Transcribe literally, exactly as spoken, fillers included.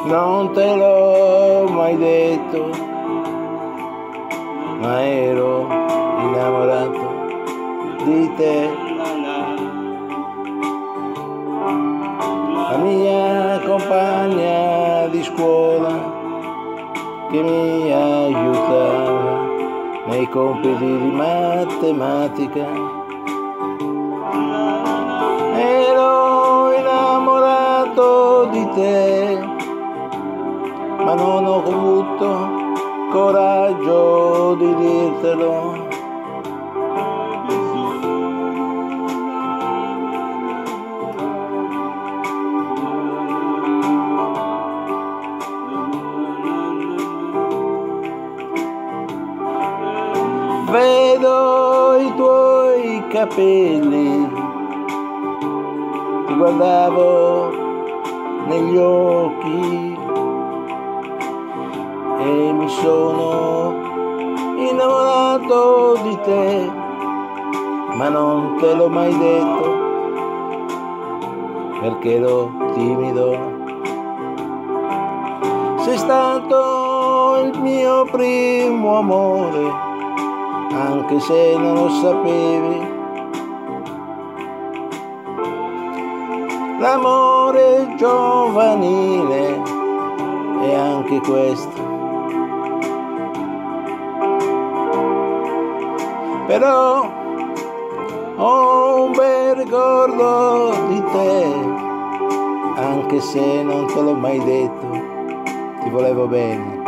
Non te l'ho mai detto, ma ero innamorato di te. La mia compagna di scuola che mi aiutava nei compiti di matematica. Ero innamorato di te, ma non ho avuto coraggio di dirtelo. Vedo i tuoi capelli, ti guardavo negli occhi e mi sono innamorato di te, ma non te l'ho mai detto perché ero timido. Sei stato il mio primo amore, anche se non lo sapevi. L'amore giovanile è anche questo. Però ho un bel ricordo di te, anche se non te l'ho mai detto, ti volevo bene.